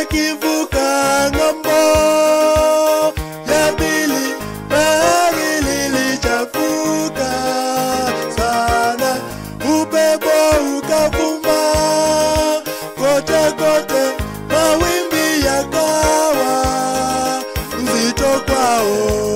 akivuka ng'ambo ya pili, bahari lilichafuka sana, upepo ukavuma kote kote, mawimbi yakawa nzito kwao.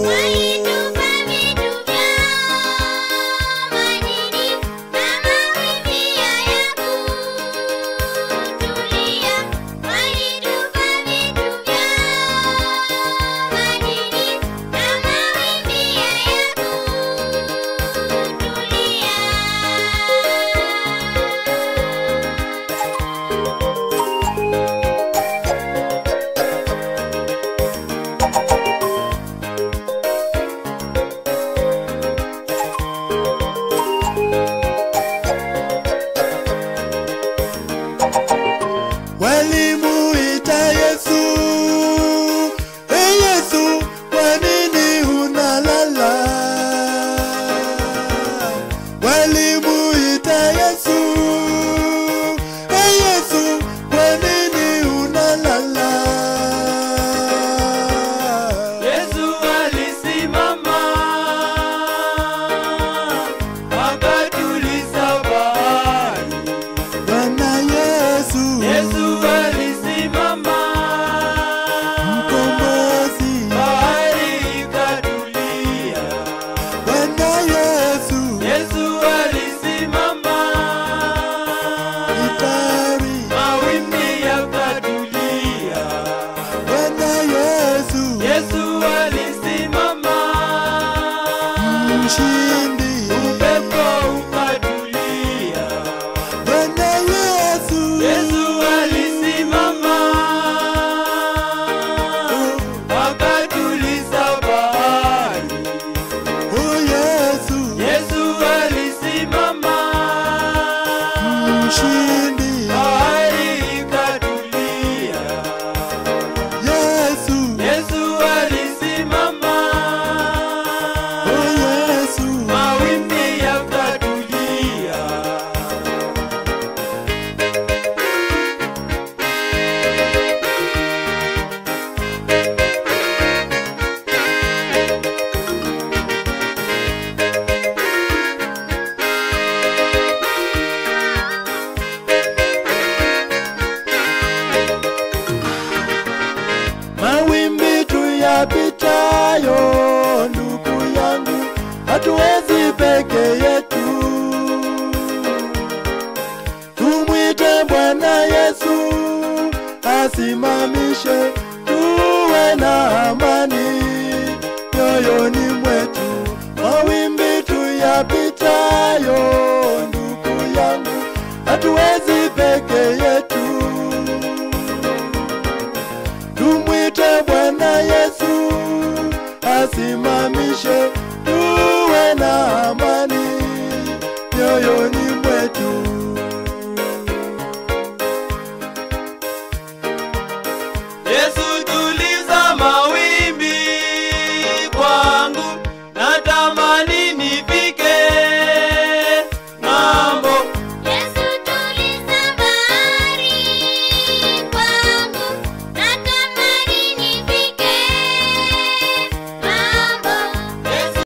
Walimuita Yesu, hey Yesu, kwa nini unalala? Walimuita Yesu, hey Yesu, kwa nini unalala? Yesu alisimama, akatuliza bahari. Bwana Yesu, Yesu alisimama, mkombozi, bahari ikatulia. Bwana Yesu, Yesu alisimama, itari, mawimbi yakatulia. Bwana Yesu, Yesu alisimama, mshindi, upepo ukatulia. Bwana Yesu, Yesu alisimama, akatuliza bahari. oh Yesu, Yesu alisimama, mshindi, bahari ikatulia. Yesu, Yesu alisimama, oh Yesu, mawimbi yakatulia. mawimbi tuyapitayo, ndugu yangu, hatuwezi peke yetu. Tumwite Bwana Yesu asimamishe, tuwe na amani moyoni mwetu. Mawimbi tuyapitayo, ndugu yangu, hatuwezi peke yetu. Tumwite Bwana Yesu asimamishe, tuwe na amani moyoni mwetu.